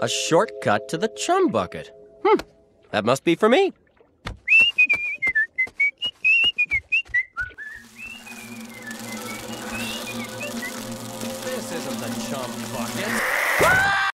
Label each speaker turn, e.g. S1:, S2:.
S1: A shortcut to the Chum bucket. That must be for me. This isn't the Chum bucket.